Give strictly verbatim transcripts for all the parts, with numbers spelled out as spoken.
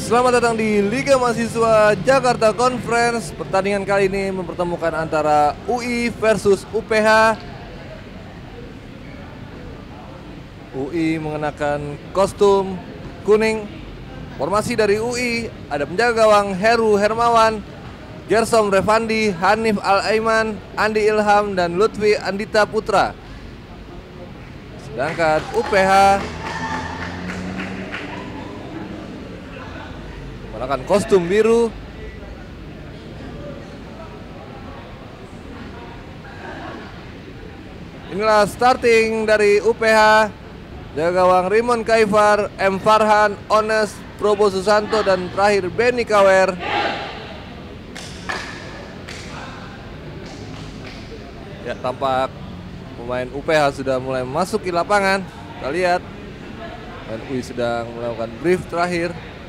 Selamat datang di Liga Mahasiswa Jakarta Conference. Pertandingan kali ini mempertemukan antara U I versus U P H. U I mengenakan kostum kuning. Formasi dari U I ada penjaga gawang Heru Hermawan, Gersom Revandi, Hanif Al-Aiman, Andi Ilham, dan Lutfi Andita Putra. Sedangkan U P H menggunakan kostum biru. Inilah starting dari U P H. Jaga gawang Rimon Kaifar, M Farhan, Ones, Probo Susanto, dan terakhir Benny Kawer. Ya, tampak pemain U P H sudah mulai memasuki lapangan. Kita lihat pemain U I sedang melakukan brief terakhir.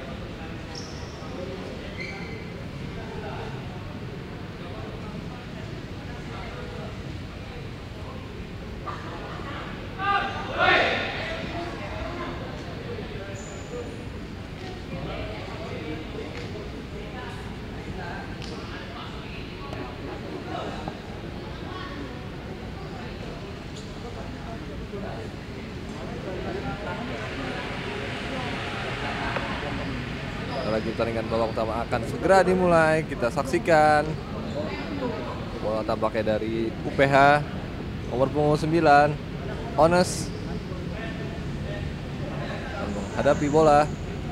Lagi pertandingan babak pertama akan segera dimulai. Kita saksikan bola tampaknya dari U P H, nomor punggung sembilan Ones menghadapi bola.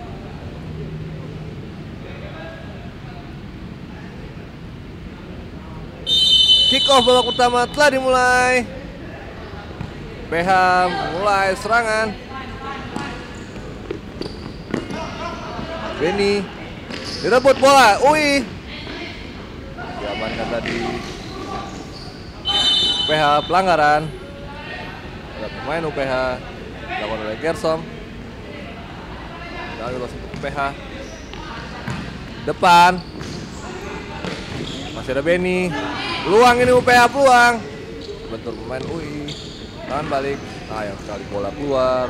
Kick off babak pertama telah dimulai. U P H mulai serangan. Benny direbut bola, U I diamankan tadi. U P H pelanggaran. Ada pemain U P H dilakukan oleh Gersom. Lalu untuk U P H depan masih ada Benny. Peluang ini U P H, peluang. Bentur pemain U I. Tangan balik. Sayang sekali bola keluar.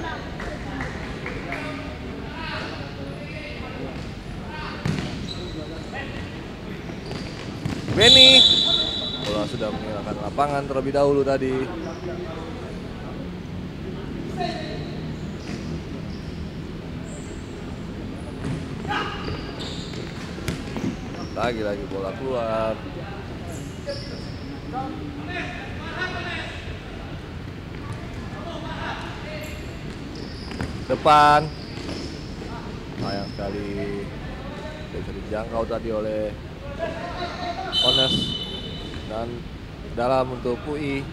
Benny, bola sudah meninggalkan lapangan terlebih dahulu tadi. Lagi-lagi bola keluar. Depan. Sayang sekali bisa dijangkau tadi oleh Ones, dan dalam untuk U I.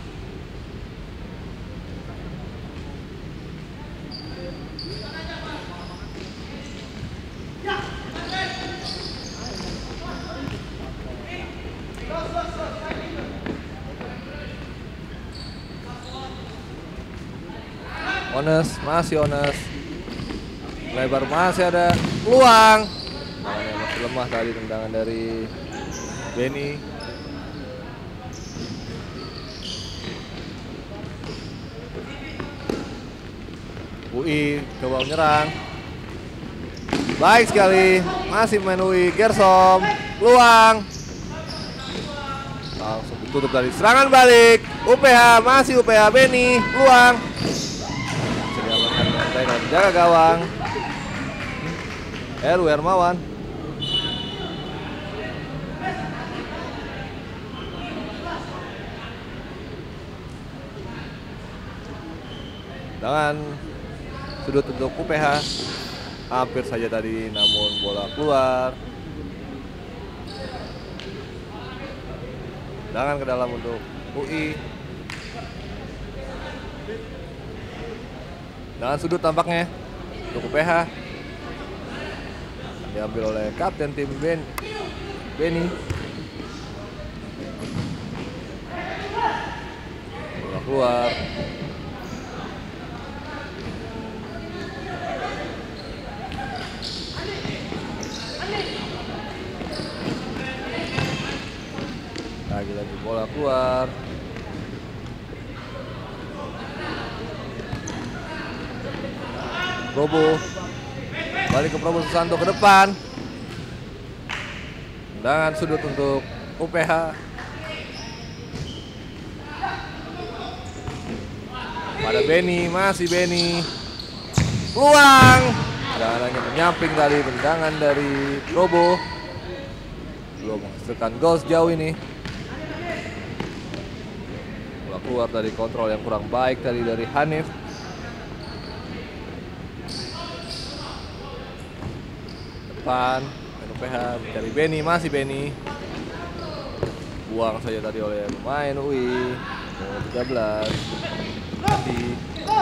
Ones, masih Ones. Lebar, masih ada peluang. Tangannya masih lemah tadi tendangan dari Benny. U I coba menyerang. Baik sekali, masih main U I. Gersom, peluang. Langsung ditutup tadi. Serangan balik. U P H, masih U P H. Benny, peluang. Bisa diamankan dengan jaga gawang Heru Hermawan. Dengan sudut untuk U P H hampir saja tadi, namun bola keluar. Dengan ke dalam untuk U I. Dengan sudut tampaknya untuk U P H diambil oleh kapten tim Ben Benny. Bola keluar. Lagi-lagi bola keluar. Probo Balik ke Probo Susanto ke depan. Tendangan sudut untuk U P H. Pada Benny, masih Benny. Peluang. Tendangannya menyamping tadi, tendangan dari Probo. Belum menghasilkan gol sejauh ini. Bola keluar dari kontrol yang kurang baik tadi dari Hanif. Depan U P H mencari Benny, masih Benny. Buang saja tadi oleh pemain U I. Nomor tiga belas. Andi.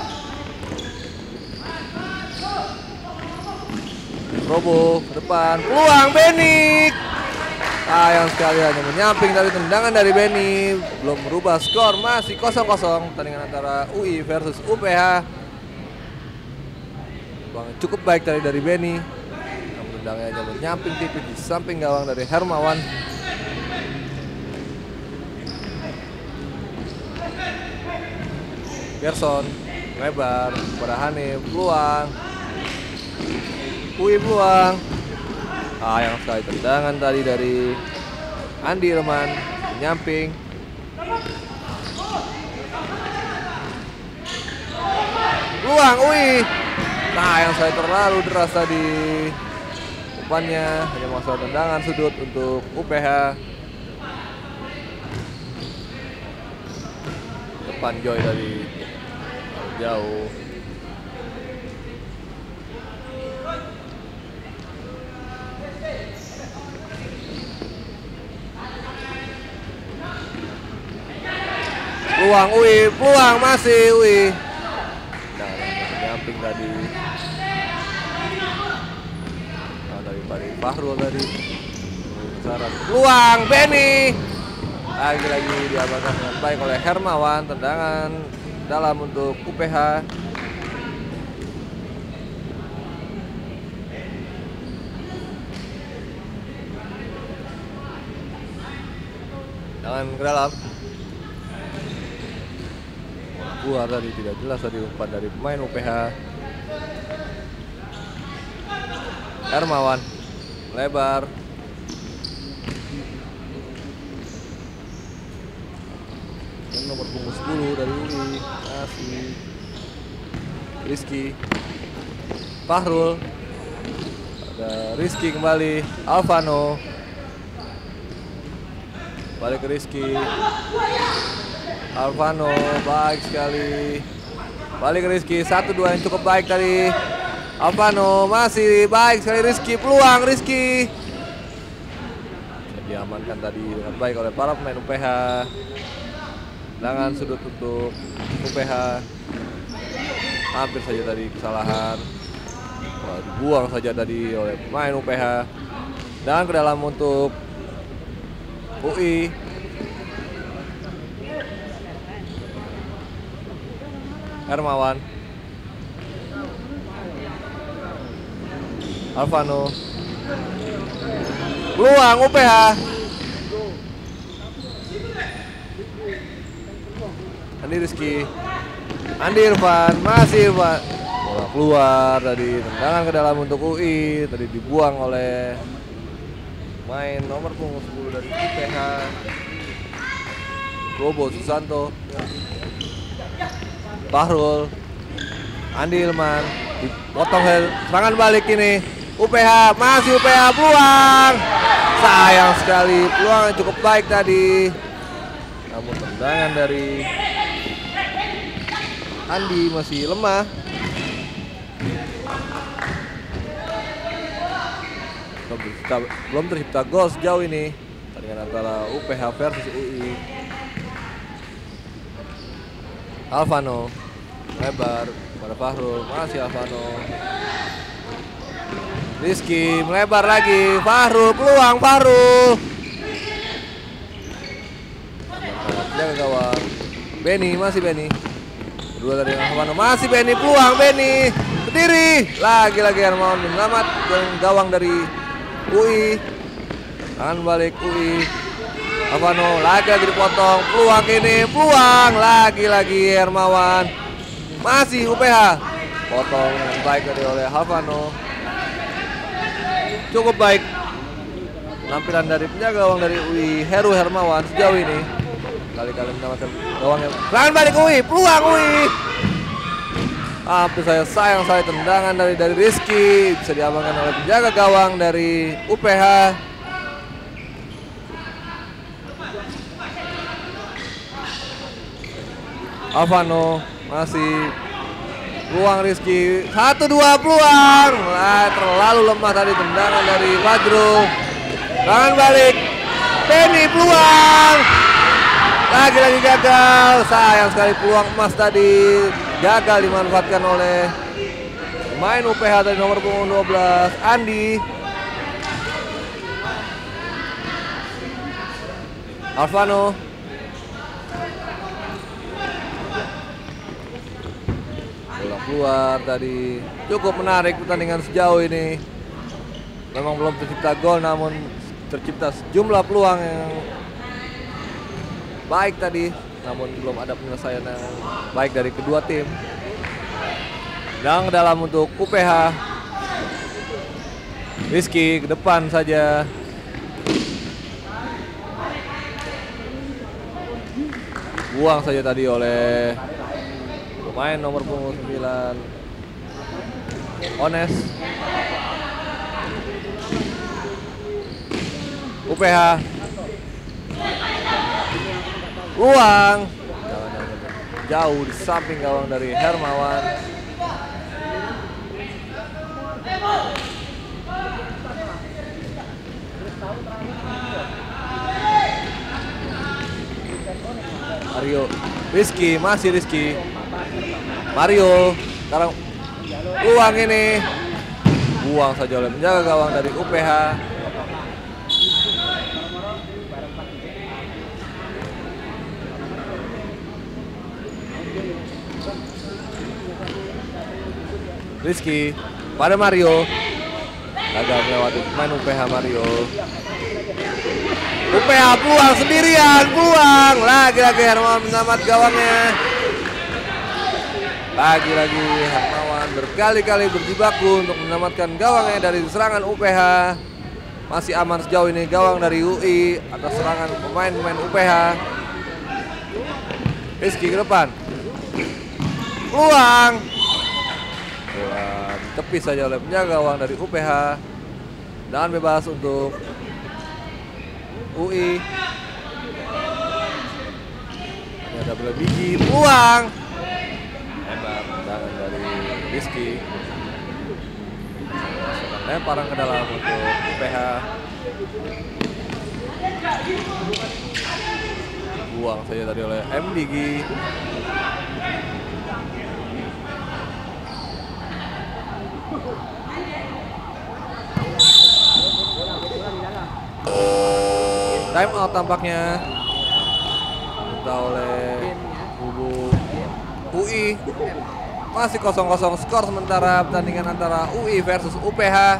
Probo ke depan, peluang Benny. Sayang sekali hanya menyamping tadi, tendangan dari Benny. Belum merubah skor, masih kosong kosong pertandingan antara U I versus U P H. Peluang cukup baik tadi dari Benny. Namun tendangannya hanya menyamping tipis di samping gawang dari Hermawan. Gerson lebar kepada Hanif, peluang U I, peluang. Sayang sekali tendangan tadi dari Andi Reman menyamping. Peluang U I. Sayang sekali terlalu deras tadi umpannya, hanya masalah tendangan sudut untuk U P H. Depan Joy tadi jauh. Peluang U I, peluang masih U I. Nah, menyamping tadi. Nah, dari Pak Fahrul tadi. Peluang Benny. Lagi-lagi diamankan dengan baik oleh Hermawan. Tendangan dalam untuk U P H. Tendangan ke dalam. Keluar tadi, tidak jelas tadi umpan dari pemain U P H. Hermawan lebar. Dan nomor punggung sepuluh dari U I masih Rizky. Fahrul. Ada Rizky kembali. Alvano. Balik ke Rizky. Alvano baik sekali. Balik ke Rizky, satu dua yang cukup baik tadi. Alvano masih baik sekali Rizky, peluang Rizky. Diamankan tadi dengan baik oleh para pemain U P H. Tendangan sudut untuk U P H. Hampir saja tadi kesalahan. Wah, dibuang saja tadi oleh pemain U P H. Dan ke dalam untuk U I. Hermawan. Alvano. Peluang U P H. Andi Rizky. Andi Irfan, masih Irfan. Bola keluar tadi, tendangan ke dalam untuk U I. Tadi dibuang oleh main nomor punggung sepuluh dari U P H. Probo Susanto. Fahrul, Andi Ilman, dipotong serangan balik ini. U P H, masih U P H, peluang. Sayang sekali, peluang yang cukup baik tadi. Namun tendangan dari Andi masih lemah. Belum tercipta, belum tercipta gol sejauh ini. Pertandingan antara U P H versus U I. Alvano lebar pada Fahrul, masih Alvano. Rizky melebar lagi, Fahrul, peluang Fahrul. Jaga gawang. Benny, masih Benny. Kedua dari Alvano, masih Benny, peluang Benny. Kediri, lagi-lagi Hermawan menyelamat gawang dari U I. Tangan balik U I. Alvano lagi-lagi dipotong, peluang ini, peluang lagi-lagi Hermawan. Masih U P H. Potong yang baik dari oleh Alvano. cukup baik penampilan dari penjaga gawang dari U I Heru Hermawan sejauh ini. Kali-kali mendapatkan gawangnya. Serangan balik U I, peluang U I. Hampir saya sayang saya tendangan dari dari Rizky bisa diamankan oleh penjaga gawang dari U P H. Alvano masih peluang Rizky, satu dua peluang. Nah, terlalu lemah tadi tendangan dari Fajrul. Tangan balik Benny, peluang lagi-lagi gagal. Sayang sekali peluang emas tadi gagal dimanfaatkan oleh pemain U P H dari nomor punggung dua belas Andi. Alvano bola keluar tadi. Cukup menarik pertandingan sejauh ini. Memang belum tercipta gol, namun tercipta sejumlah peluang yang baik tadi, namun belum ada penyelesaian yang baik dari kedua tim. Dan dalam untuk U P H, Rizky ke depan saja. Buang saja tadi oleh pemain nomor punggung sembilan Ones. U P H ruang jauh di samping gawang dari Hermawan. Mario, Rizky, masih Rizky. Mario, sekarang ruang ini buang saja oleh penjaga gawang dari U P H. Rizky pada Mario, gagal melewati pemain U P H. Mario, U P H peluang sendirian, peluang lagi-lagi Hermawan menyelamat gawangnya. Lagi-lagi Hermawan berkali-kali berjibaku untuk menyelamatkan gawangnya dari serangan U P H. Masih aman sejauh ini gawang dari U I atas serangan pemain-pemain U P H. Rizky ke depan, peluang bola ditepis saja oleh penjaga gawang dari U P H. Dan bebas untuk U I. Ini ada bola biji, peluang hebat tendangan dari Rizky. Lemparan ke dalam untuk U P H. Buang saja tadi oleh M D G. Time out tampaknya minta oleh kubu U I. Masih kosong kosong skor sementara pertandingan antara U I versus U P H.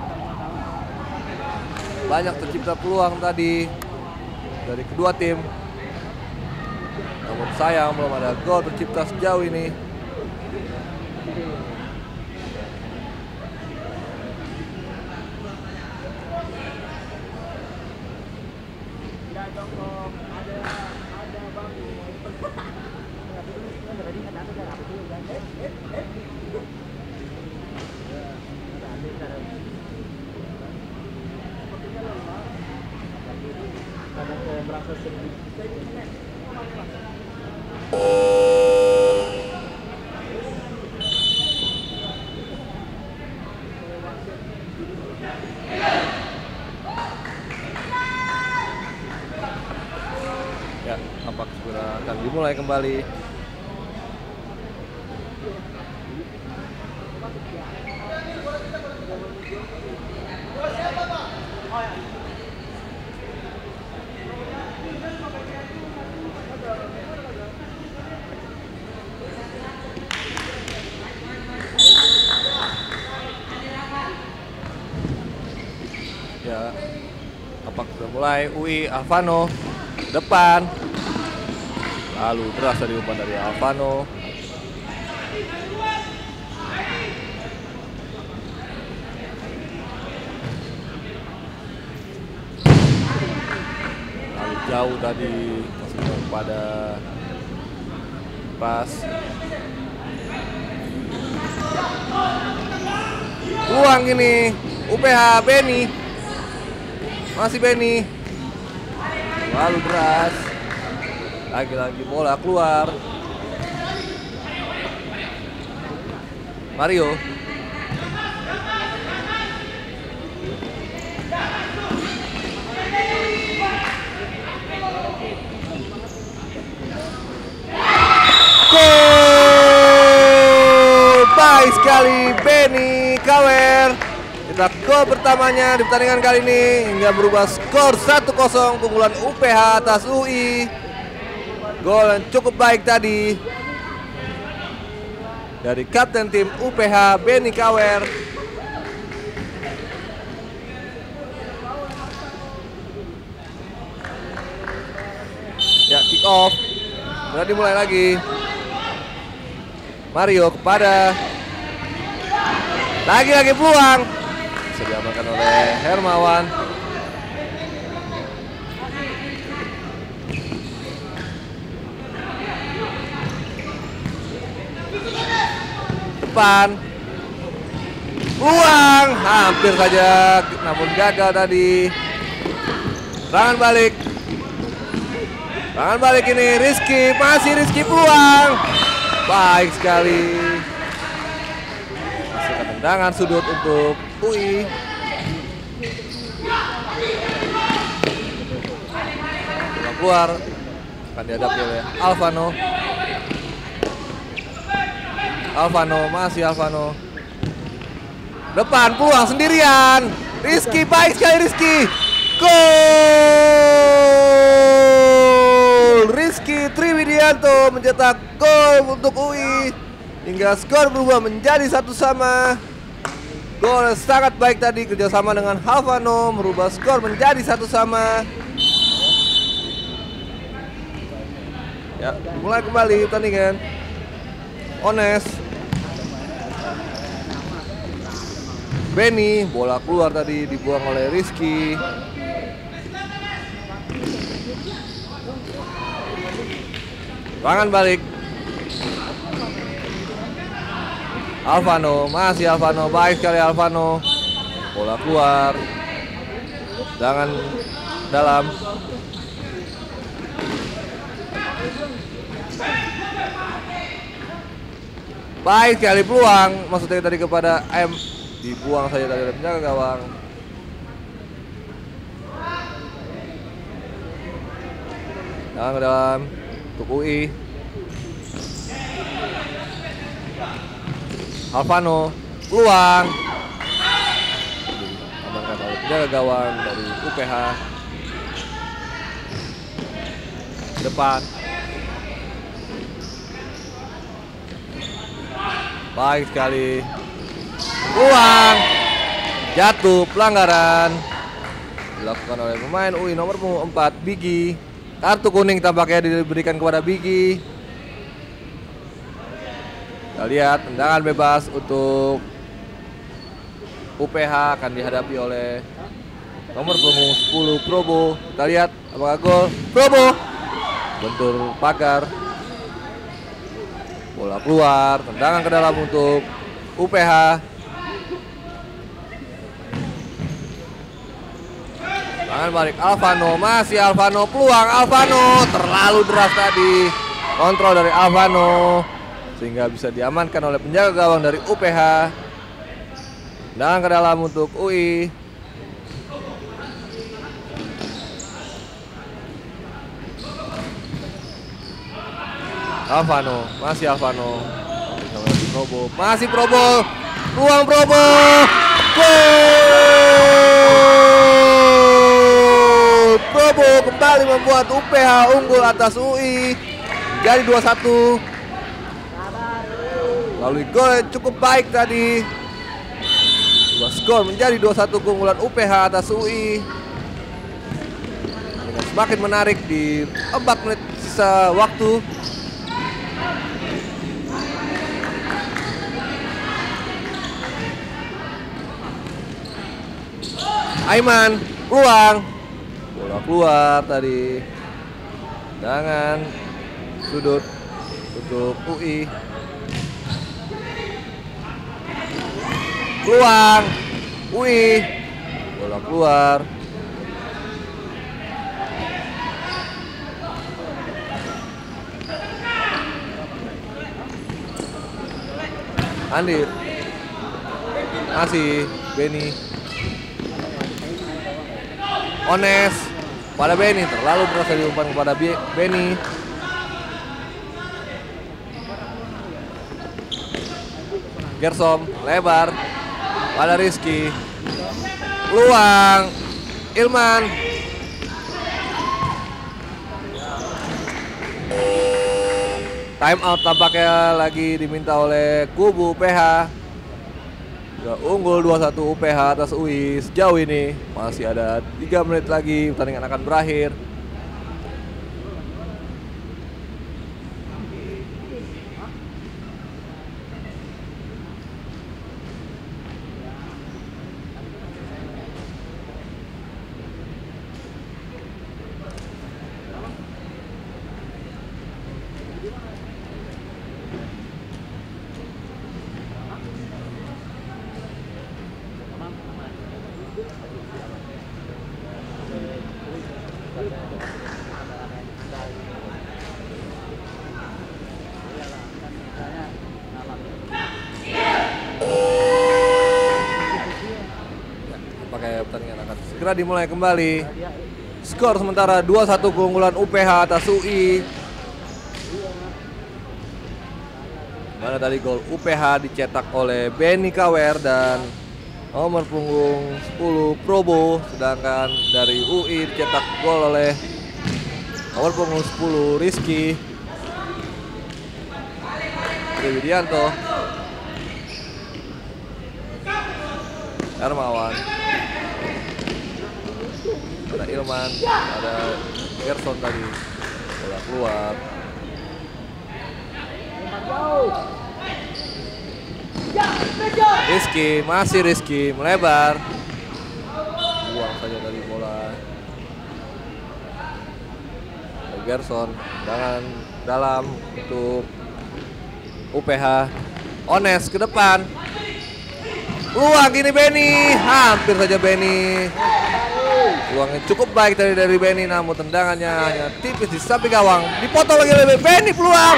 Banyak tercipta peluang tadi dari kedua tim, namun sayang belum ada gol tercipta sejauh ini. Ya, tampak segera akan dimulai kembali. Ya, tampak sudah mulai. U I Alvano depan, lalu deras dari umpan dari Alvano. jauh tadi, masih kepada pas. Peluang ini U P H, Benny. Masih Benny. Lalu deras. Lagi-lagi bola keluar. Mario. Gol! Baik sekali Benny Kawer. Kita gol pertamanya di pertandingan kali ini hingga berubah skor satu kosong keunggulan U P H atas U I. Gol yang cukup baik tadi dari kapten tim U P H Benny Kawer. Ya, kick off. Sudah dimulai lagi. Mario kepada lagi-lagi peluang. Bisa diamankan oleh Hermawan. Depan. Peluang. Hampir saja namun gagal tadi. Serangan balik. Serangan balik ini Rizky. Masih Rizky peluang. Baik sekali. Masukkan tendangan sudut untuk U I. Keluar akan dihadapi oleh Alvano. Alvano, masih Alvano. Depan peluang sendirian. Rizky, baik sekali Rizky. Gol! Rizky Triwidianto mencetak gol untuk U I hingga skor berubah menjadi satu sama. Gol yang sangat baik tadi kerjasama dengan Alvano merubah skor menjadi satu sama. Ya, mulai kembali pertandingan. Ones. Benny, bola keluar tadi dibuang oleh Rizky. Serangan balik. Alvano, masih Alvano, baik sekali Alvano. Bola keluar. Jangan dalam. Baik sekali peluang, maksudnya tadi kepada M. Dibuang saja dari penjaga gawang. Jangan ke dalam untuk U I. Alvano, peluang. Amankan oleh penjaga gawang dari U P H. Depan. Baik sekali. Peluang. Jatuh, pelanggaran. Dilakukan oleh pemain U I nomor empat, Bigi. Kartu kuning tampaknya diberikan kepada Bigi. Kita lihat tendangan bebas untuk U P H akan dihadapi oleh nomor punggung sepuluh Probo. Kita lihat apakah gol. Probo bentur pagar. Bola keluar, tendangan ke dalam untuk U P H. Tangan balik Alvano, masih Alvano, peluang Alvano, terlalu deras tadi. Kontrol dari Alvano sehingga bisa diamankan oleh penjaga gawang dari U P H. Tendangan ke dalam untuk U I. Alvano, masih Alvano. Probo, masih Probo. Peluang Probo. Gol! Probo kembali membuat U P H unggul atas U I jadi dua satu. Lalu gol yang cukup baik tadi. Dua skor menjadi dua satu keunggulan U P H atas U I. Dengan semakin menarik di empat menit sisa waktu. Aiman, peluang. Bola Bola keluar tadi. Jangan sudut untuk U I. Peluang U I. Bola keluar. Andi masih Benny. Ones pada Benny, terlalu berasa diumpan kepada Benny. Gersom lebar pada Rizky. Peluang Ilman. Time out tampaknya lagi diminta oleh kubu U P H. Sudah unggul dua satu U P H atas U I sejauh ini. Masih ada tiga menit lagi pertandingan akan berakhir. Pertandingan akan segera dimulai kembali. Skor sementara dua satu keunggulan U P H atas U I. Mana tadi gol U P H dicetak oleh Benny Kawer dan nomor punggung sepuluh Probo, sedangkan dari U I dicetak gol oleh nomor punggung sepuluh Rizky Widianto. Hermawan, ada Ilman, ada Gerson tadi, bola keluar. Rizky, masih Rizky melebar, buang saja dari bola. Ada Gerson, dengan dalam untuk U P H. Ones ke depan. Peluang gini Benny, hampir saja Benny. Peluangnya cukup baik tadi dari Benny, namun tendangannya hanya tipis di samping gawang. Dipotong lagi oleh Benny, peluang.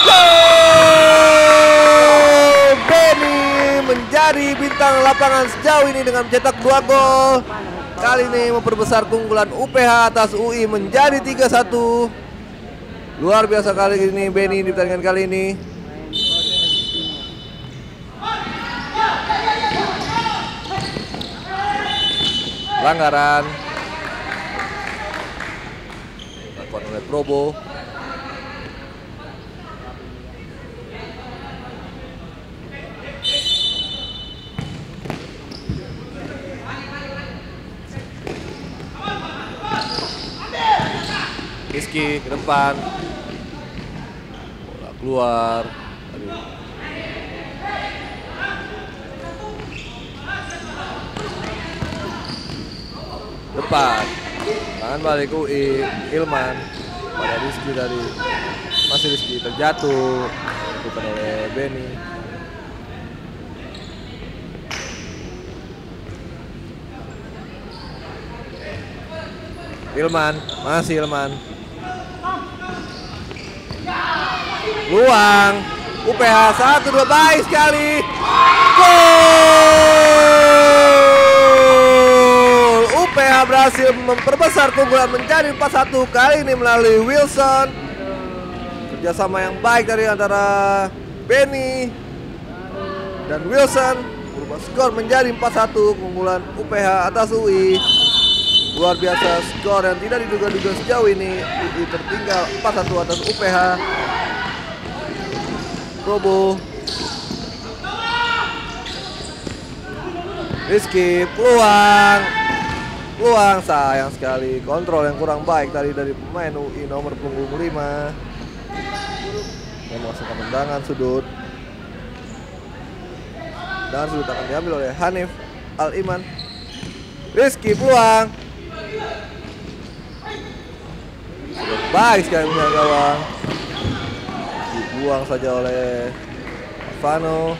Gol! Benny menjadi bintang lapangan sejauh ini dengan mencetak dua gol. Kali ini memperbesar keunggulan U P H atas U I menjadi tiga satu. Luar biasa kali ini Benny di pertandingan kali ini. Pelanggaran dilakukan oleh Probo. Rizky ke depan, bola keluar. Aduh. Depan, tangan balik U I, Ilman pada Rizky tadi, masih Rizky terjatuh, bukan oleh Benny. Ilman, masih Ilman. Luang, U P H satu dua baik sekali. Gol! U P H berhasil memperbesar keunggulan menjadi empat satu kali ini melalui Wilson. Kerjasama yang baik dari antara Benny dan Wilson berubah skor menjadi empat satu keunggulan U P H atas U I. Luar biasa skor yang tidak diduga-duga sejauh ini. U I tertinggal empat satu atas U P H. Probo, Rizky, peluang, peluang sayang sekali. Kontrol yang kurang baik tadi dari pemain U I nomor punggung lima yang menghasilkan tendangan sudut. Tendangan sudut akan diambil oleh Hanif Al-Iman. Rizky, peluang. Baik sekali punya gawang. Dibuang saja oleh Alvano.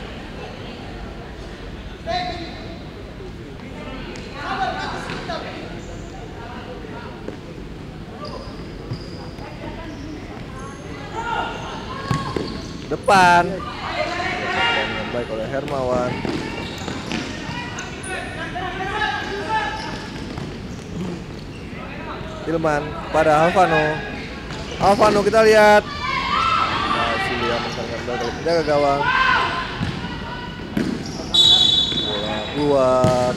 Depan. Yang baik oleh Hermawan. Ilman pada Alvano. Alvano kita lihat. Masih lihat menjaga gawang. Bola keluar.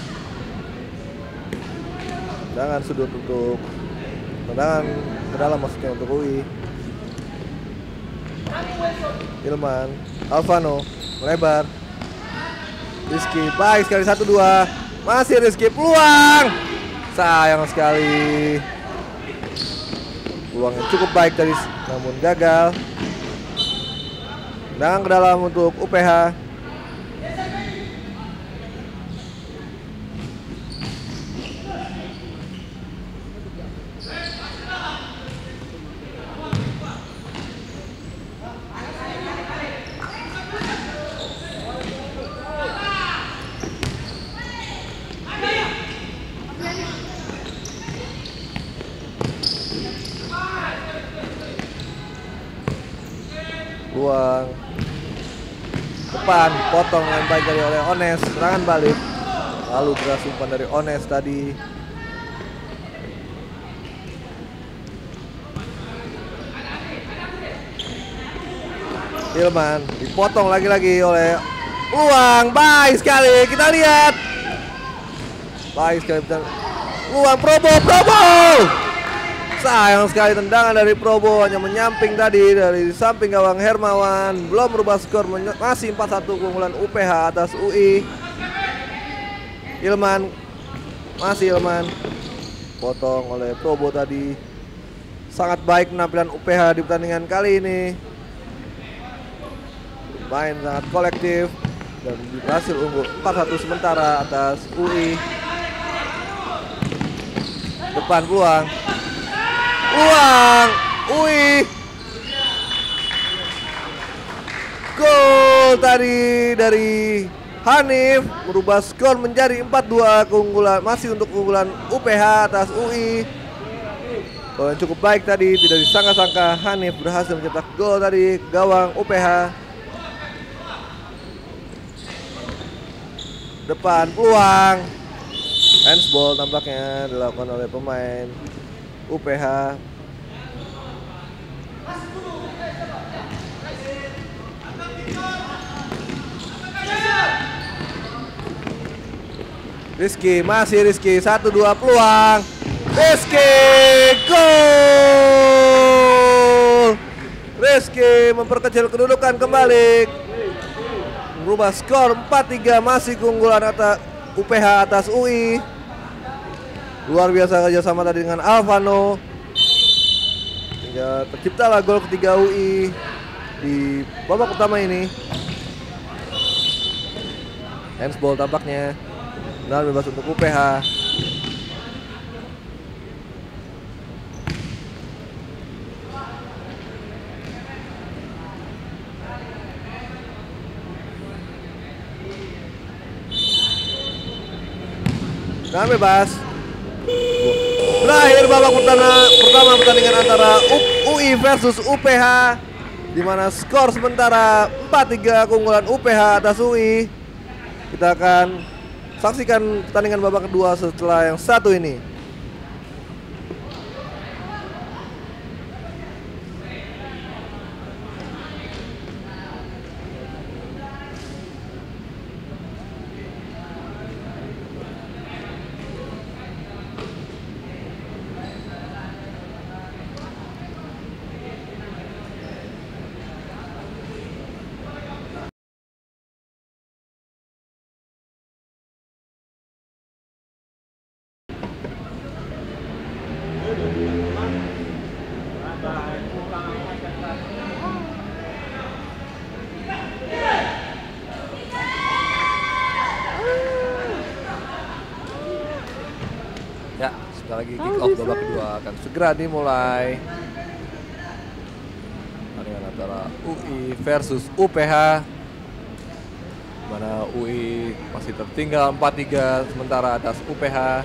Tendangan sudut untuk tendangan ke dalam maksudnya untuk U I. Ilman, Alvano melebar. Rizky baik sekali satu dua. Masih Rizky peluang. Sayang sekali. Peluang yang cukup baik tadi namun gagal. Tendangan ke dalam untuk U P H. Buang depan, potong yang baik dari oleh Ones, serangan balik. Lalu berhasil umpan dari Ones tadi. Ilman dipotong lagi-lagi oleh peluang, baik sekali kita lihat. Baik sekali peluang Probo, Probo. Sayang sekali tendangan dari Probo hanya menyamping tadi dari samping gawang Hermawan. Belum merubah skor, masih empat satu keunggulan U P H atas U I. Ilman, masih Ilman. Potong oleh Probo tadi. Sangat baik penampilan U P H di pertandingan kali ini. Main sangat kolektif dan berhasil unggul empat satu sementara atas U I. Depan peluang. Peluang U I. Gol tadi dari Hanif merubah skor menjadi empat dua keunggulan, masih untuk keunggulan U P H atas U I. Gol yang cukup baik tadi, tidak disangka-sangka Hanif berhasil mencetak gol tadi gawang U P H. Depan peluang. Handsball tampaknya dilakukan oleh pemain U P H. Rizky, masih Rizky, satu dua peluang. Rizky, gol. Rizky memperkecil kedudukan kembali. Merubah skor empat tiga, masih keunggulan atas U P H atas U I. Luar biasa kerjasama tadi dengan Alvano hingga terciptalah gol ketiga U I di babak utama ini. Handsball tampaknya. Tendangan bebas untuk U P H. Tendangan bebas. Berakhir babak pertama, pertama pertandingan antara U I versus U P H, di mana skor sementara empat tiga keunggulan U P H atas U I. Kita akan saksikan pertandingan babak kedua setelah yang satu ini. Ya, sebentar lagi kick off babak kedua akan segera dimulai. pertandingan antara U I versus U P H, mana U I masih tertinggal empat tiga sementara atas U P H.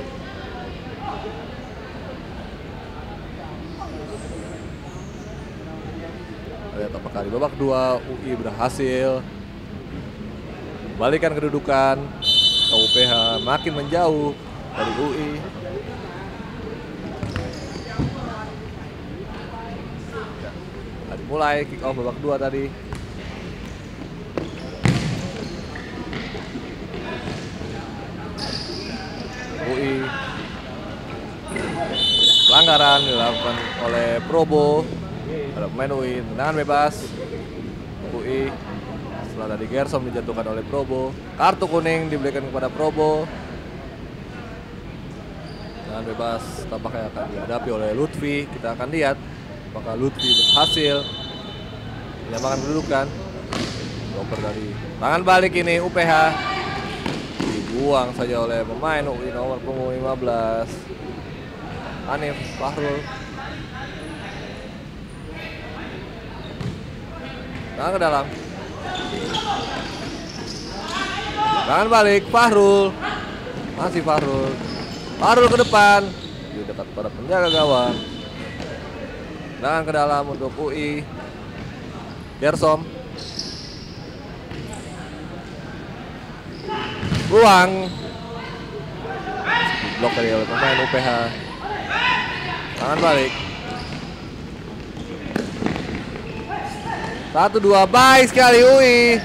Lihat apakah di babak kedua U I berhasil balikan kedudukan ke U P H makin menjauh dari U I. Tadi mulai kick off babak kedua tadi. U I pelanggaran dilakukan oleh Probo. Ada pemain U I, tendangan bebas U I. Setelah tadi Gersom dijatuhkan oleh Probo, kartu kuning diberikan kepada Probo. Tendangan bebas tampaknya akan dihadapi oleh Lutfi. Kita akan lihat apakah Lutfi berhasil menyamakan kedudukan. Bloker dari tangan balik ini U P H dibuang saja oleh pemain U I nomor punggung lima belas Hanif Fahrul. Tangan ke dalam. Tangan balik Fahrul. Masih Fahrul. Fahrul ke depan. Di dekat pada penjaga gawang. Tangan ke dalam untuk U I. Gersom. Ruang. Blok dari oleh pemain U P H. Tangan balik. Satu dua, baik sekali U I.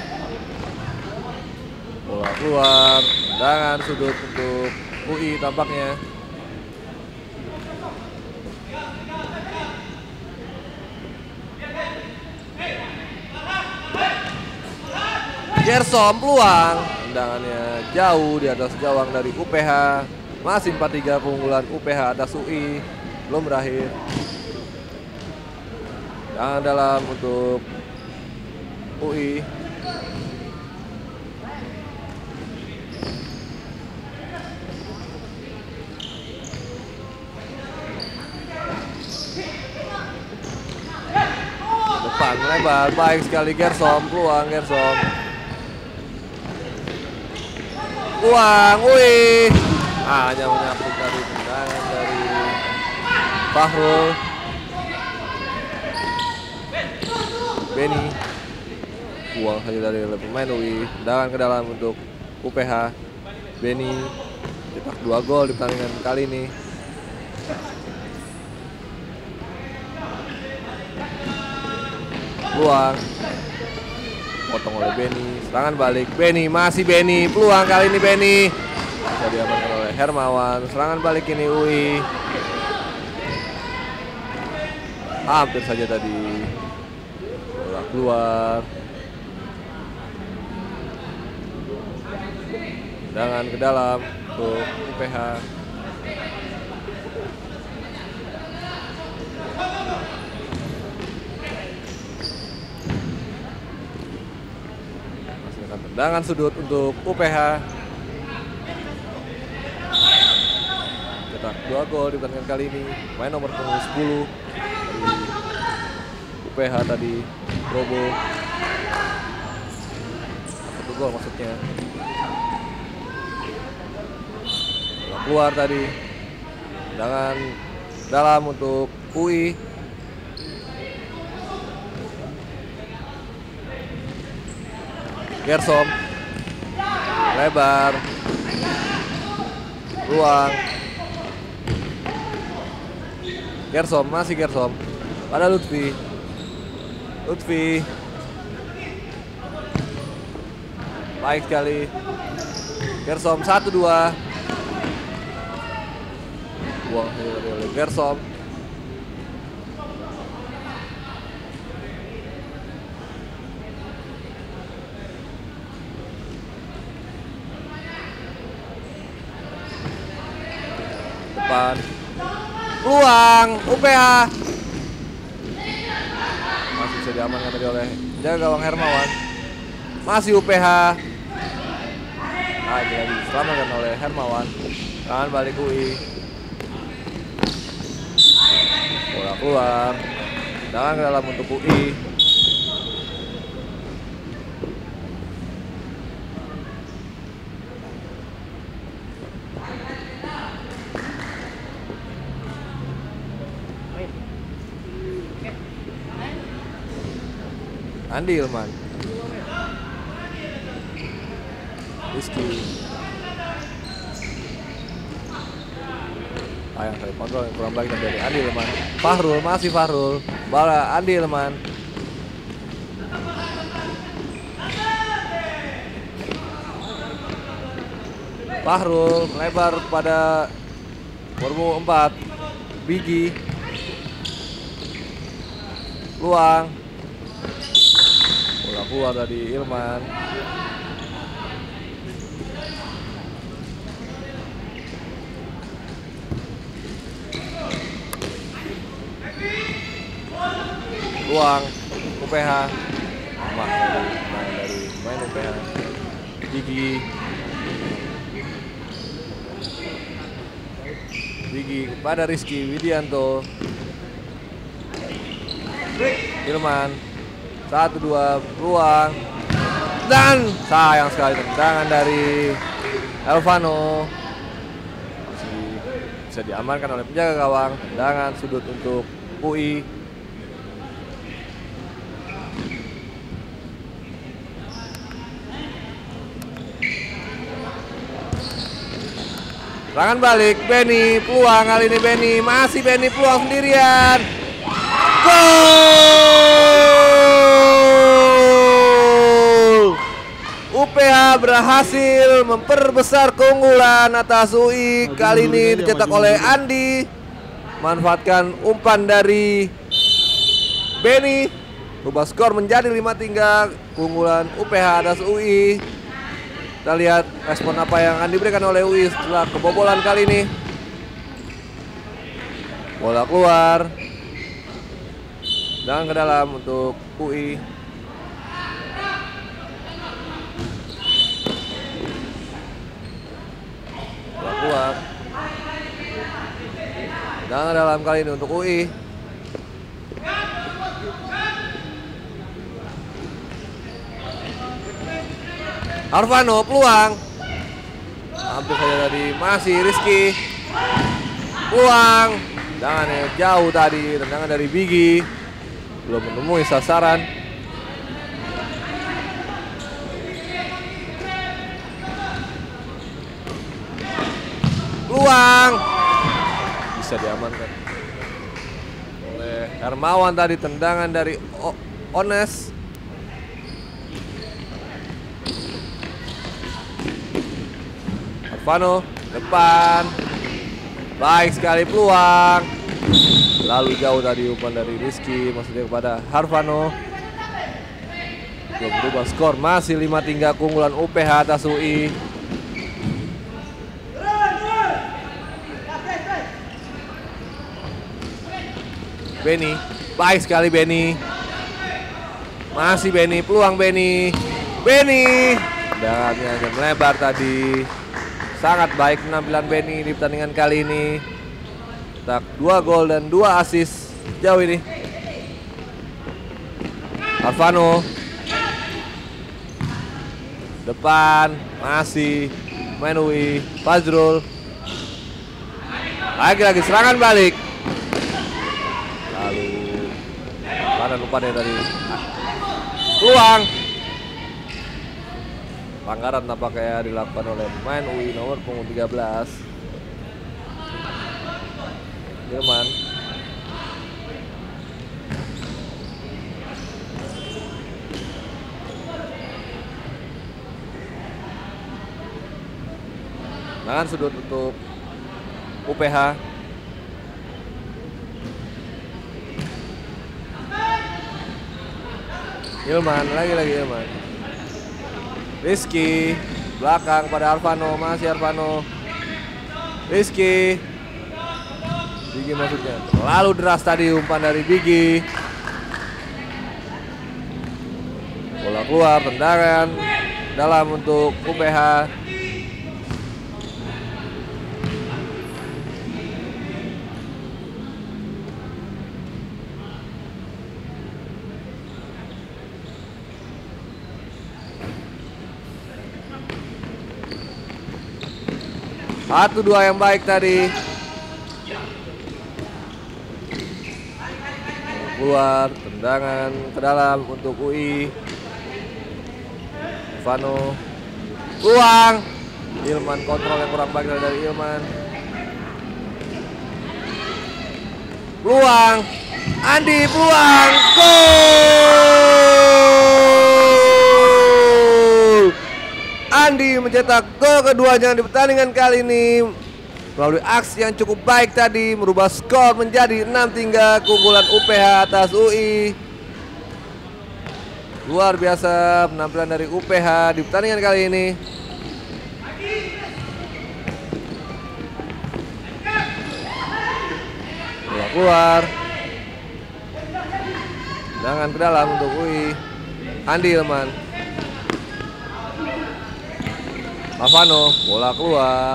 Bola keluar, tendangan sudut untuk U I tampaknya. Gersom peluang, tendangannya jauh di atas gawang dari U P H. Masih empat tiga keunggulan U P H atas U I, belum berakhir. Tangan dalam untuk U I. Depan lebar, baik sekali Gersom, peluang Gersom. Peluang U I. Ah, hanya menyapu tadi tendangan dari Fahrul. Benny buang saja dari pemain U I. Tendangan ke dalam untuk U P H. Benny cetak dua gol di pertandingan kali ini. Peluang potong oleh Benny. Serangan balik Benny, masih Benny. Peluang kali ini Benny bisa diamankan oleh Hermawan. Serangan balik ini U I. Hampir saja tadi bola keluar. Tendangan ke dalam untuk U P H. Masih tendangan sudut untuk U P H. Cetak dua gol di pertandingan kali ini. Main nomor punggung sepuluh dari U P H tadi, Probo. Satu gol maksudnya. Keluar tadi. Tendangan dalam untuk U I. Gersom. Lebar. Ruang. Gersom, masih Gersom. Pada Lutfi. Lutfi. Baik sekali. Gersom satu dua. Buang oleh Gersom. Depan. Peluang U P H. Masih bisa diamankan tadi oleh jaga gawang Hermawan. Masih U P H. Lagi lagi diselamatkan oleh Hermawan. Tangan balik U I. Bola keluar. Tangan ke dalam untuk U I. Andi Ilman. Rizky. Sayang sekali kontrol yang kurang baik dari Andi Ilman. Fahrul, masih Fahrul. Bola Andi Ilman. Fahrul melebar pada nomor empat. Bigi. Luang. Bola keluar dari Ilman. Luang U P H. Mak dari, dari main U P H. Bigi. Bigi kepada Rizky Widianto. Ilman satu dua peluang dan sayang sekali tendangan dari Elvano masih bisa diamankan oleh penjaga gawang. Tendangan sudut untuk U I. Serangan balik Benny, peluang kali ini Benny, masih Benny peluang sendirian. Gol! U P H berhasil memperbesar keunggulan atas U I. Kali ini dicetak oleh Andi. Manfaatkan umpan dari Benny. Rubah skor menjadi lima tiga. Keunggulan U P H atas U I. Kita lihat respon apa yang akan diberikan oleh U I setelah kebobolan kali ini. Bola keluar dan ke dalam untuk U I. Bola keluar dan ke dalam kali ini untuk U I. Arvano peluang, hampir saja tadi, masih Rizky peluang, tendangannya jauh tadi, tendangan dari Bigi belum menemui sasaran. Peluang bisa diamankan oleh Hermawan tadi, tendangan dari o Ones. Arvano depan, baik sekali peluang, lalu jauh tadi umpan dari Rizky, maksudnya kepada Harvano. Belum berubah skor, masih lima tiga keunggulan U P H atas U I. Benny, baik sekali Benny, masih Benny, peluang Benny, Benny, dan hanya melebar tadi. Sangat baik penampilan Benny di pertandingan kali ini. Tak dua gol dan dua assist jauh ini. Arvano depan, masih main U I. Fazrul lagi-lagi serangan balik. Lalu mana lupa deh tadi. Peluang. Pelanggaran nampaknya dilakukan oleh pemain U I nomor punggung tiga belas. Ilman. Tangan sudut untuk U P H. Ilman, lagi-lagi Ilman. Rizky, belakang pada Arvano, masih Arvano. Rizky, Bigi maksudnya. Lalu deras tadi umpan dari Bigi. Bola keluar, tendangan dalam untuk U P H. Satu dua yang baik tadi. keluar, tendangan ke dalam untuk U I. Vano peluang, Ilman kontrol yang kurang baik dari Ilman. Peluang, Andi peluang, gol! Andi mencetak gol keduanya di pertandingan kali ini melalui aksi yang cukup baik tadi, merubah skor menjadi enam tiga keunggulan U P H atas U I. Luar biasa penampilan dari U P H di pertandingan kali ini. Bola keluar, tendangan ke dalam untuk U I. Andi Ilman, Avano, bola keluar.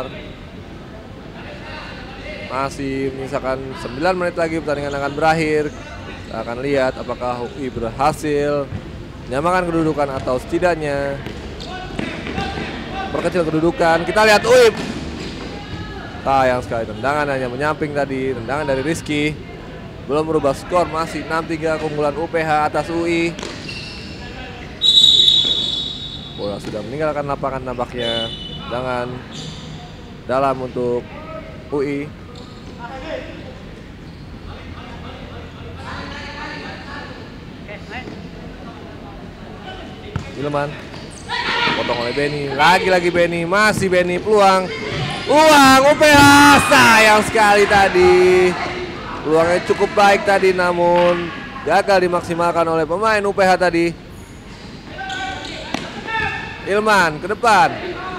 Masih menyisakan sembilan menit lagi pertandingan akan berakhir. Kita akan lihat apakah U I berhasil menyamakan kedudukan atau setidaknya perkecil kedudukan. Kita lihat U I. Sayang sekali tendangan hanya menyamping tadi. Tendangan dari Rizky belum merubah skor, masih enam tiga keunggulan U P H atas U I. Bola sudah meninggalkan lapangan nampaknya. Tendangan dalam untuk U I. Ilman potong oleh Benny, lagi-lagi Benny, masih Benny, peluang uang U P H, sayang sekali tadi. Peluangnya cukup baik tadi namun gagal dimaksimalkan oleh pemain U P H tadi. Ilman ke depan,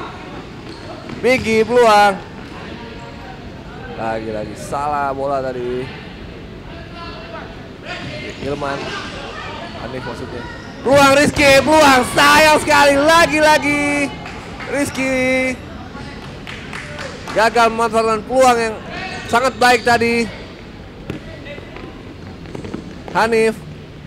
Migi peluang, lagi-lagi salah bola tadi. Ilman, aneh maksudnya. Peluang Rizky, peluang, sayang sekali lagi-lagi Rizky gagal memanfaatkan peluang yang sangat baik tadi. Hanif,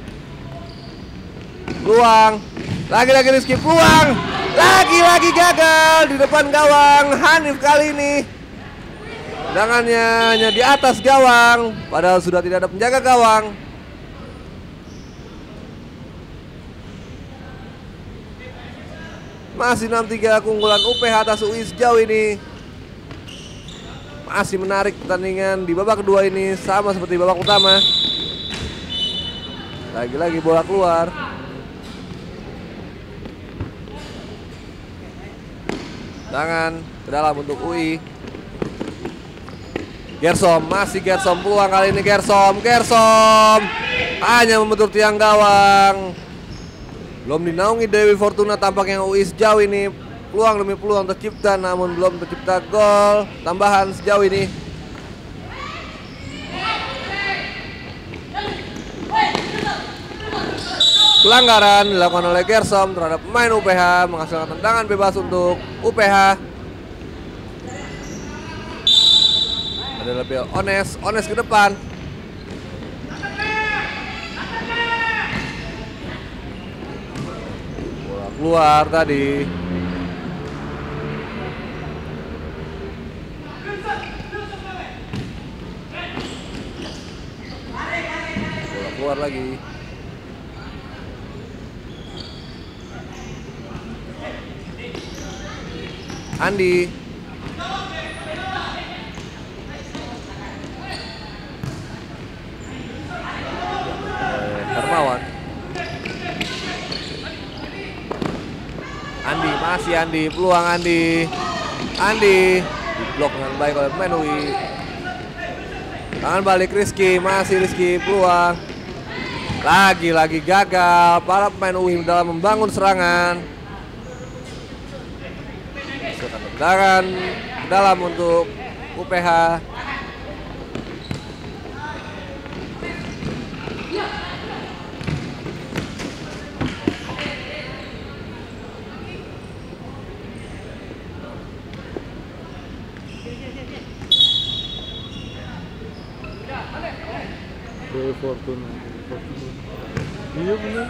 peluang, lagi-lagi Rizky, peluang, lagi-lagi gagal di depan gawang. Hanif kali ini tendangannya hanya di atas gawang, padahal sudah tidak ada penjaga gawang. Masih enam tiga keunggulan U P H atas U I sejauh ini. Masih menarik pertandingan di babak kedua ini, sama seperti babak utama. Lagi-lagi bola keluar. Tangan ke dalam untuk U I. Gersom, masih Gersom, peluang kali ini Gersom. Gersom hanya membentur tiang gawang. Belum dinaungi Dewi Fortuna tampaknya U I sejauh ini. Peluang demi peluang tercipta namun belum tercipta gol tambahan sejauh ini. Pelanggaran dilakukan oleh Gersom terhadap pemain U P H, menghasilkan tendangan bebas untuk U P H. Ada lebih Ones, Ones ke depan. Keluar tadi. Bola keluar lagi. Andi. Hermawan. Andi, masih Andi, peluang Andi. Andi diblok dengan baik oleh pemain U I. Tangan balik Rizky, masih Rizky, peluang. Lagi-lagi gagal para pemain U I dalam membangun serangan. Tendangan dalam untuk U P H. Dewi Fortuna. Iya benar.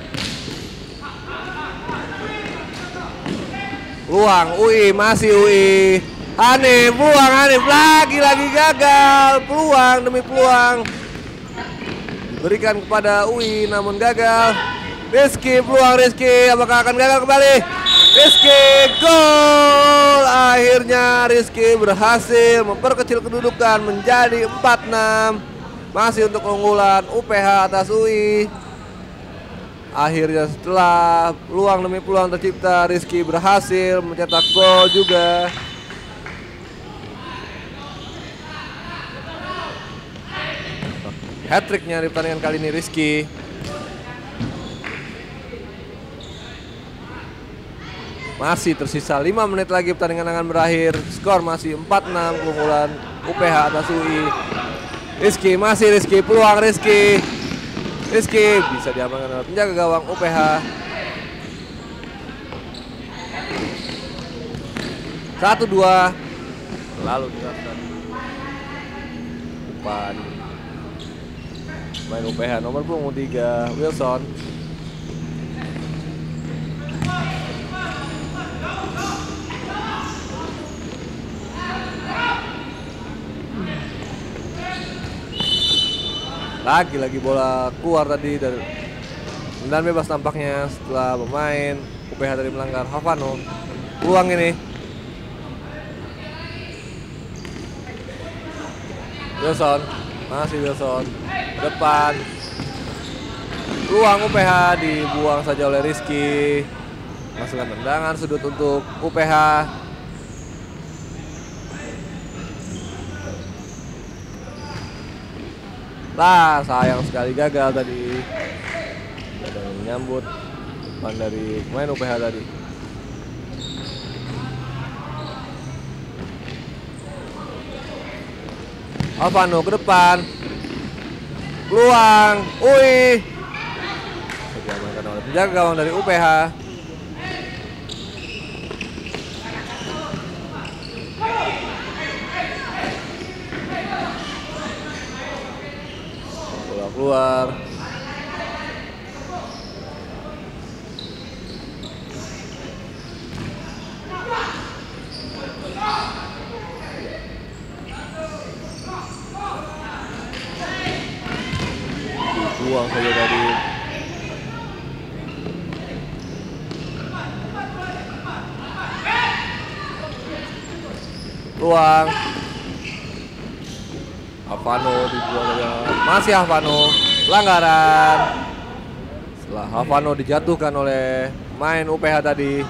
Peluang U I, masih U I. Hanif, peluang Hanif, lagi-lagi gagal. Peluang demi peluang berikan kepada U I namun gagal. Rizky, peluang Rizky, apakah akan gagal kembali? Rizky, gol! Akhirnya Rizky berhasil memperkecil kedudukan menjadi empat enam. Masih untuk keunggulan U P H atas U I. Akhirnya setelah peluang demi peluang tercipta, Rizky berhasil mencetak gol juga. Hat-tricknya di pertandingan kali ini Rizky. Masih tersisa lima menit lagi pertandingan akan berakhir. Skor masih empat enam keunggulan U P H atas U I. Rizky, masih Rizky, peluang Rizky. Rizky bisa diamankan oleh penjaga gawang U P H. Satu dua. Lalu dirasakan depan main U P H nomor punggung tiga Wilson. Lagi-lagi bola keluar tadi dari dan bebas tampaknya setelah pemain U P H tadi melanggar. Havano, peluang ini. Wilson, masih Wilson depan. Peluang U P H dibuang saja oleh Rizky. Masukkan tendangan sudut untuk U P H. Lah, sayang sekali gagal tadi. Ada yang menyambut depan dari pemain U P H tadi. Alvano ke depan. Peluang U I. Diamankan oleh penjaga gawang dari U P H. Keluar. Dibuang saja tadi. Peluang. Havano dibuang saja. Masih Havano, pelanggaran. Setelah Havano dijatuhkan oleh main U P H tadi.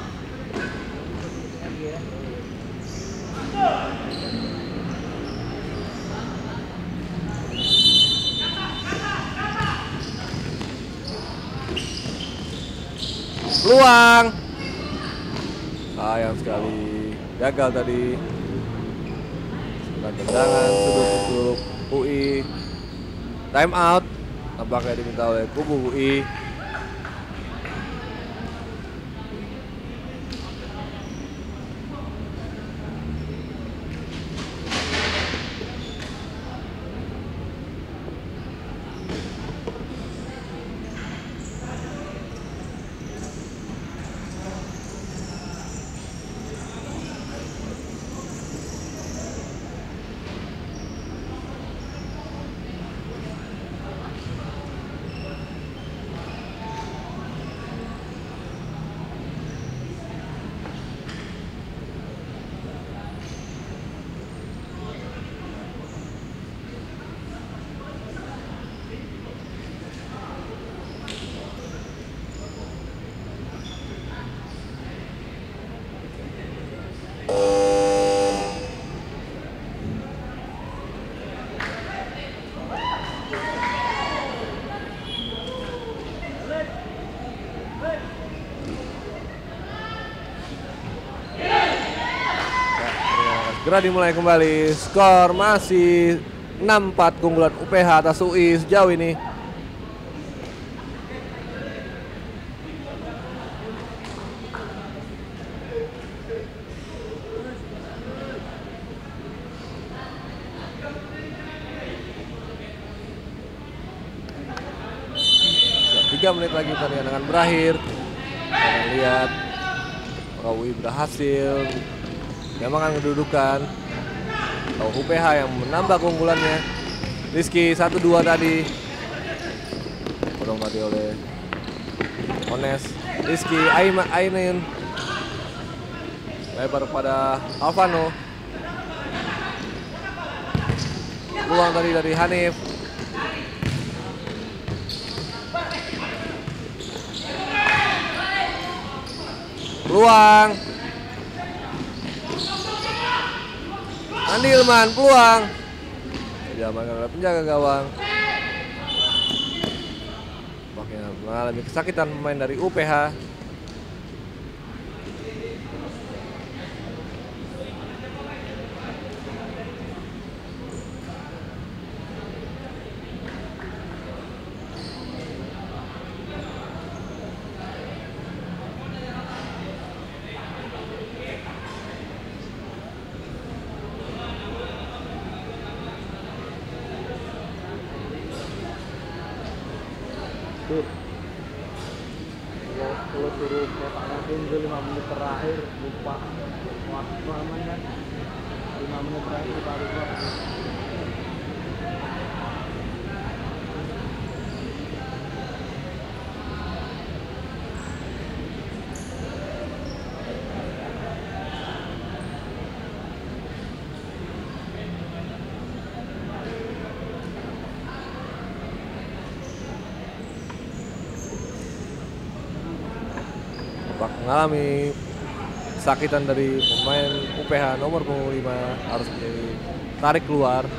Peluang. Sayang sekali, gagal tadi. Tendangan sudut untuk U I. Time out tampaknya diminta oleh kubu U I. Segera dimulai kembali. Skor masih enam empat keunggulan U P H atas U I sejauh ini. Tiga menit lagi pertandingan akan berakhir. Kita lihat U I berhasil menyamakan kedudukan. U P H yang menambah keunggulannya. Rizky satu dua tadi. didorong tadi oleh Ones. Rizky Aima Ainin lebar kepada Alvano. Peluang tadi dari Hanif. Peluang. Andi Ilman, peluang. Diamankan oleh penjaga gawang. Makin mengalami kesakitan pemain dari U P H. Tuh. Kalau kalau suruh kotaknya tinggal lima menit terakhir lupa waktu namanya lima menit terakhir kita harus buat. Mengalami kesakitan dari pemain U P H nomor punggung lima harus ditarik keluar.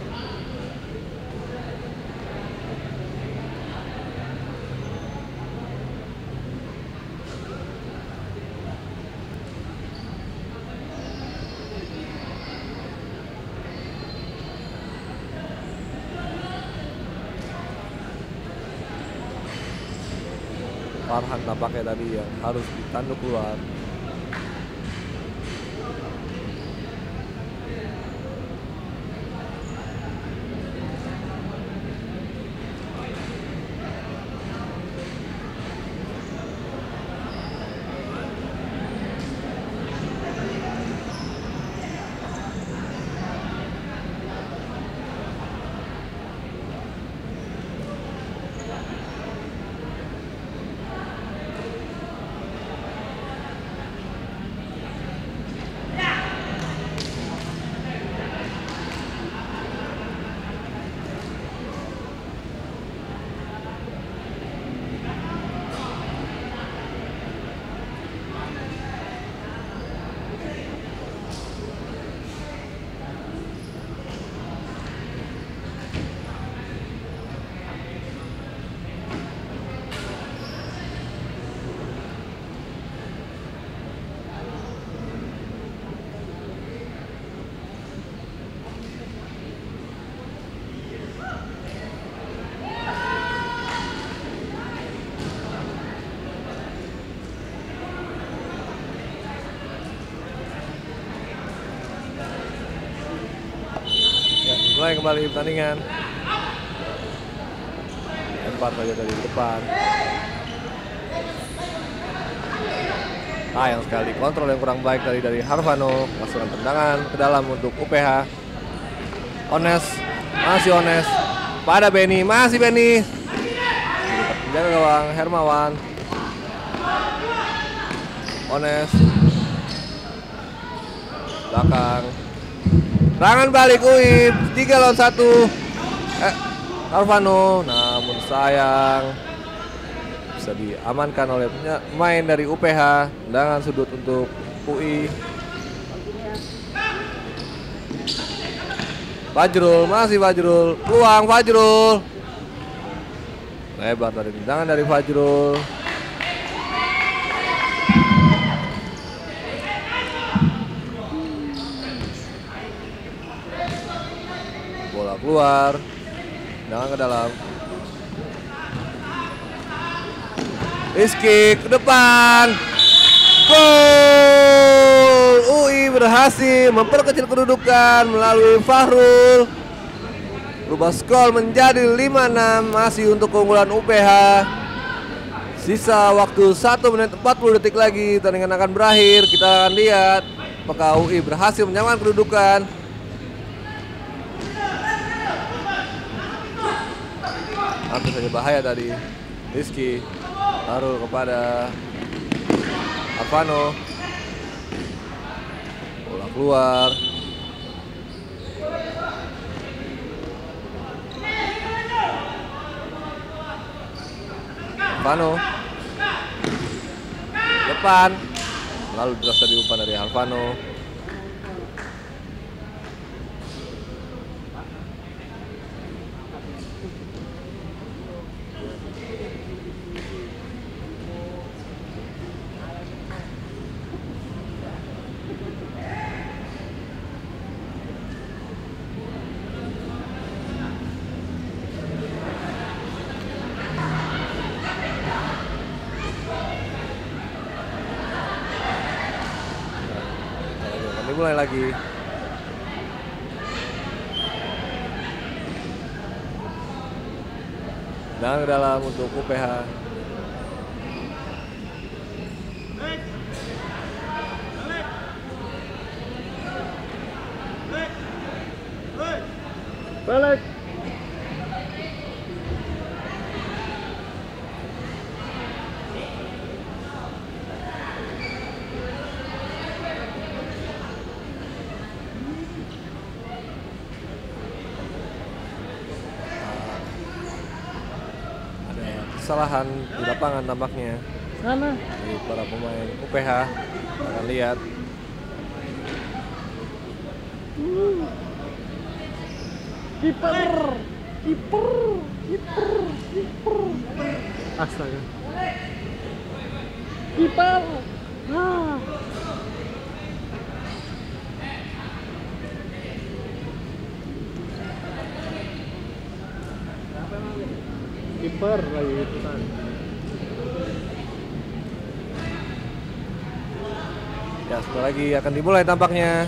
Farhan tampaknya tadi yang harus ditanduk keluar. Mulai kembali pertandingan. Lempar saja dari depan. Sayang sekali kontrol yang kurang baik dari dari Harvano. Masukkan tendangan ke dalam untuk U P H. Ones, masih Ones. Pada Benny, masih Benny. Penjaga gawang Hermawan. Ones. Belakang. Serangan balik U I, tiga lawan satu. Eh, Alvano, namun sayang bisa diamankan oleh pemain dari U P H. Tendangan sudut untuk U I. Fajrul, masih Fajrul. Peluang Fajrul. Lebar dari tendangan dari Fajrul. Bola keluar, tendangan ke dalam. Rizky ke depan. Gol! U I berhasil memperkecil kedudukan melalui Fahrul. Berubah skor menjadi lima enam, masih untuk keunggulan U P H. Sisa waktu satu menit empat puluh detik lagi, pertandingan akan berakhir. Kita akan lihat apakah U I berhasil menyamakan kedudukan. Hampir saja bahaya tadi. Rizky taruh kepada Alvano. Bola keluar. Alvano depan, lalu terus tadi umpan dari Alvano. Dimulai lagi. Dan ke dalam untuk U P H. Balik. Kesalahan di lapangan tampaknya Sana. dari para pemain U P H. Akan lihat. Uh. Kiper, kiper, kiper, kiper. Astaga. Kiper. Ah. Kiper lagi itu kan. Ya, sebentar lagi akan dimulai tampaknya.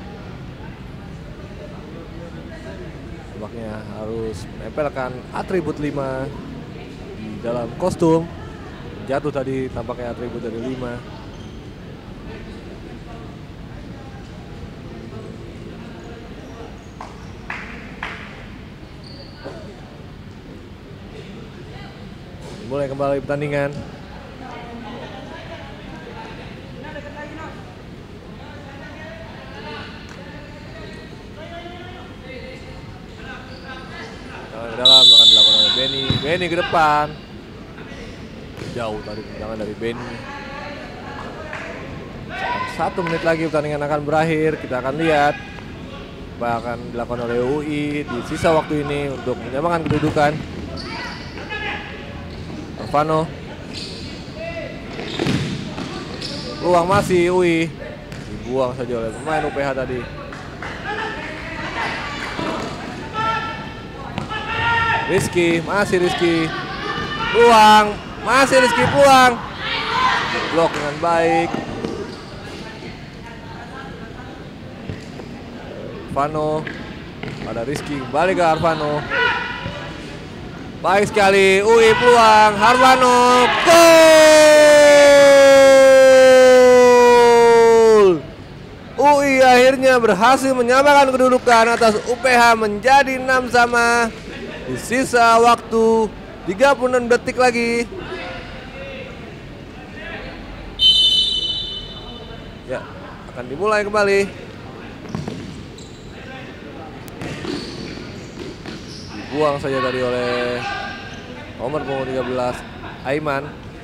Tampaknya harus menempelkan atribut lima di dalam kostum. Jatuh tadi tampaknya atribut dari lima. Mulai kembali pertandingan. Tangan ke dalam akan dilakukan oleh Benny. Benny ke depan. Jauh tadi tendangan dari Benny. Satu menit lagi pertandingan akan berakhir. Kita akan lihat apa akan dilakukan oleh U I di sisa waktu ini untuk menyamakan kedudukan. Alvano, peluang masih U I, dibuang saja oleh pemain U P H tadi. Rizky, masih Rizky, peluang, masih Rizky peluang, blok dengan baik. Alvano, pada Rizky, kembali ke Alvano. Baik sekali, U I peluang, Harvano, gol! U I akhirnya berhasil menyamakan kedudukan atas U P H menjadi enam sama. Di sisa waktu tiga puluh enam detik lagi. Ya, akan dimulai kembali. Buang saja tadi oleh nomor punggung tiga belas Aiman.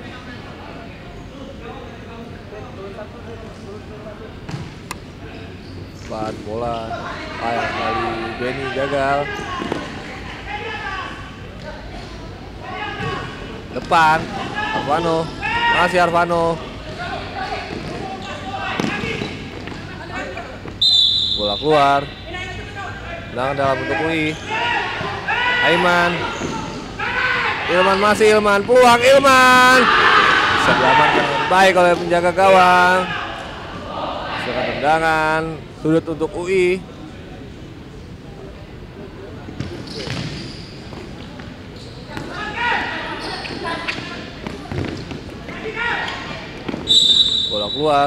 Cepat bola payah kali Benny gagal. Depan Alvano, masih Alvano. Bola keluar. Tendangan dalam untuk U I. Aiman, Ilman masih Ilman, peluang Ilman bisa diamankan dengan baik oleh penjaga gawang. Silakan tendangan sudut untuk U I. Bola keluar.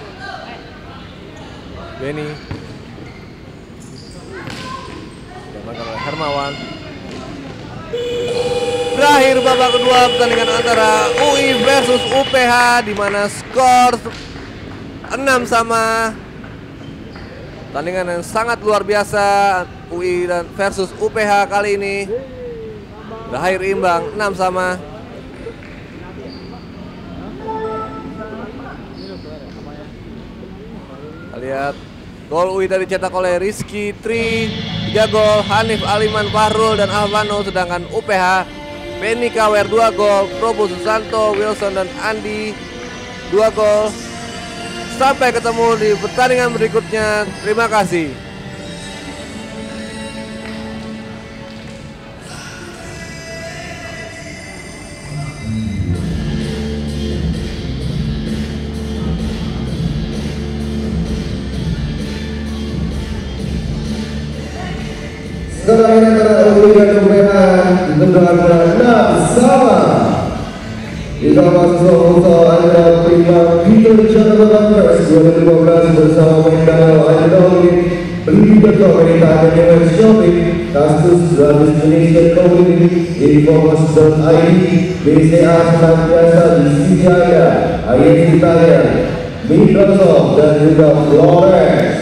Benny. Hermawan. Berakhir babak kedua pertandingan antara U I versus U P H di mana skor enam sama. Pertandingan yang sangat luar biasa U I dan versus U P H kali ini berakhir imbang enam sama. Kita lihat gol U I tadi dicetak oleh Rizky Tri, tiga gol, Hanif Aliman Fahrul dan Alvano, sedangkan U P H Benny Kawer dua gol, Probo Susanto, Wilson dan Andi dua gol. Sampai ketemu di pertandingan berikutnya. Terima kasih. Sekarang antara U I dan U P H ditendang enam sama. Kita masuk usaha anda prima Peter Jakarta Press dua ribu lima belas bersama Mendangal Aydong beli berkomentar dengan shopping kasus Ratus Indonesia Community Informas dot I D B C A senantiasa di sisi anda, ayat ditanya Microsoft dan juga Flores.